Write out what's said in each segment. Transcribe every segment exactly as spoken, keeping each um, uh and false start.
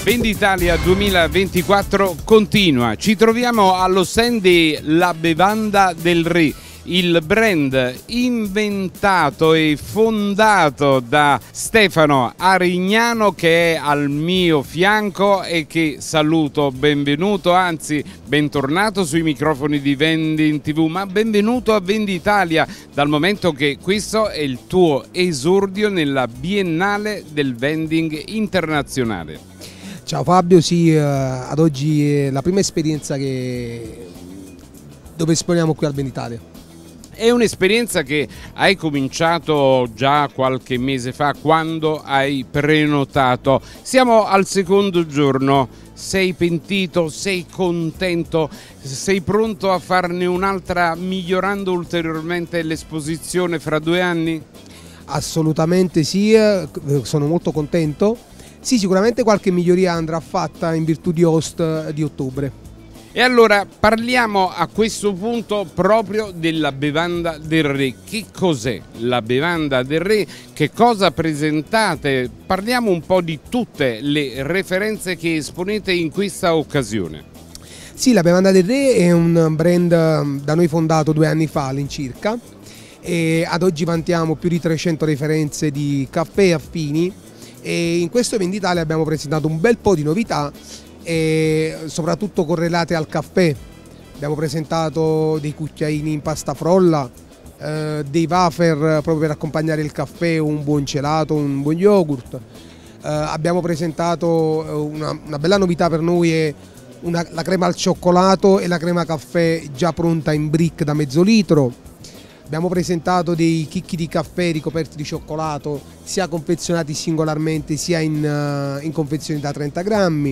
Venditalia duemilaventiquattro continua, ci troviamo allo stand di La Bevanda del Re, il brand inventato e fondato da Stefano Arignano, che è al mio fianco e che saluto. Benvenuto, anzi bentornato sui microfoni di Vending tivù, ma benvenuto a Venditalia, dal momento che questo è il tuo esordio nella Biennale del Vending internazionale. Ciao Fabio, sì, eh, ad oggi è la prima esperienza che... dove esponiamo qui al Venditalia. È un'esperienza che hai cominciato già qualche mese fa, quando hai prenotato. Siamo al secondo giorno, sei pentito, sei contento, sei pronto a farne un'altra migliorando ulteriormente l'esposizione fra due anni? Assolutamente sì, sono molto contento. Sì, sicuramente qualche miglioria andrà fatta in virtù di Host di ottobre. E allora parliamo a questo punto proprio della Bevanda del Re. Che cos'è la Bevanda del Re? Che cosa presentate? Parliamo un po' di tutte le referenze che esponete in questa occasione. Sì, la Bevanda del Re è un brand da noi fondato due anni fa all'incirca e ad oggi vantiamo più di trecento referenze di caffè e affini, e in questo Venditalia abbiamo presentato un bel po' di novità, e soprattutto correlate al caffè. Abbiamo presentato dei cucchiaini in pasta frolla, eh, dei wafer proprio per accompagnare il caffè, un buon gelato, un buon yogurt. Eh, abbiamo presentato una, una bella novità per noi, è una, la crema al cioccolato e la crema caffè già pronta in brick da mezzo litro. Abbiamo presentato dei chicchi di caffè ricoperti di cioccolato, sia confezionati singolarmente sia in, uh, in confezioni da trenta grammi,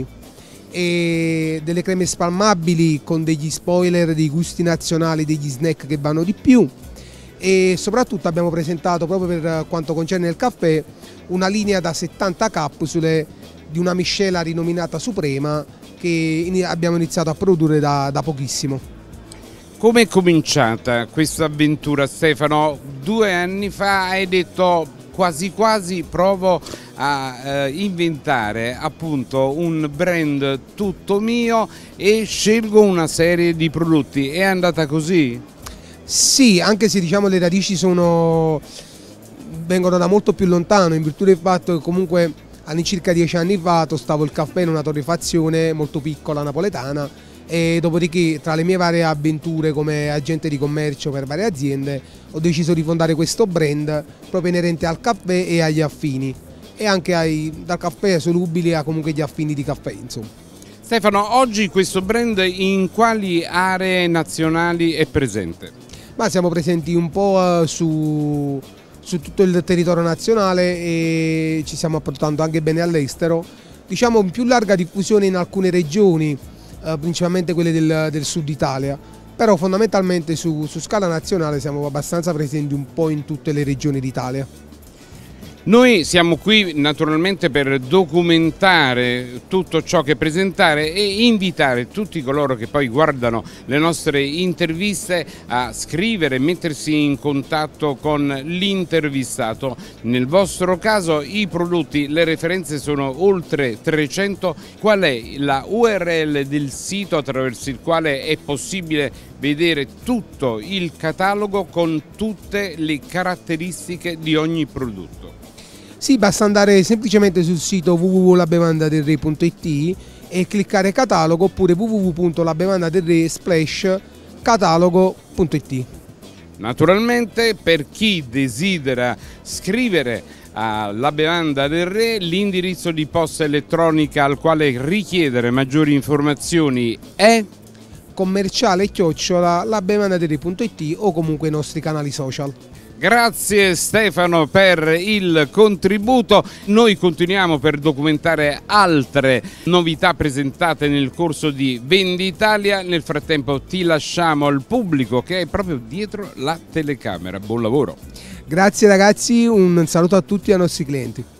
e delle creme spalmabili con degli spoiler, dei gusti nazionali, degli snack che vanno di più, e soprattutto abbiamo presentato, proprio per quanto concerne il caffè, una linea da settanta capsule di una miscela rinominata Suprema che abbiamo iniziato a produrre da, da pochissimo. Come è cominciata questa avventura, Stefano? Due anni fa hai detto quasi quasi provo a eh, inventare appunto un brand tutto mio e scelgo una serie di prodotti. È andata così? Sì, anche se diciamo le radici sono vengono da molto più lontano, in virtù del fatto che comunque all'incirca dieci anni fa tostavo il caffè in una torrefazione molto piccola napoletana, e dopodiché, tra le mie varie avventure come agente di commercio per varie aziende, ho deciso di fondare questo brand proprio inerente al caffè e agli affini, e anche ai, dal caffè solubili a comunque gli affini di caffè, insomma. Stefano, oggi questo brand in quali aree nazionali è presente? Ma siamo presenti un po' su, su tutto il territorio nazionale e ci stiamo apportando anche bene all'estero. Diciamo in più larga diffusione in alcune regioni, principalmente quelle del, del sud Italia, però fondamentalmente su, su scala nazionale siamo abbastanza presenti un po' in tutte le regioni d'Italia. Noi siamo qui naturalmente per documentare tutto ciò che presentare e invitare tutti coloro che poi guardano le nostre interviste a scrivere e mettersi in contatto con l'intervistato. Nel vostro caso i prodotti, le referenze sono oltre trecento. Qual è la U R L del sito attraverso il quale è possibile vedere tutto il catalogo con tutte le caratteristiche di ogni prodotto? Sì, basta andare semplicemente sul sito w w w punto la bevanda del re punto i t e cliccare catalogo, oppure w w w punto la bevanda del re slash catalogo punto i t. Naturalmente, per chi desidera scrivere a La Bevanda del Re, l'indirizzo di posta elettronica al quale richiedere maggiori informazioni è commerciale chiocciola la bevanda del re punto i t, o comunque i nostri canali social. Grazie Stefano per il contributo. Noi continuiamo per documentare altre novità presentate nel corso di Venditalia. Nel frattempo ti lasciamo al pubblico che è proprio dietro la telecamera. Buon lavoro. Grazie ragazzi, un saluto a tutti i nostri clienti.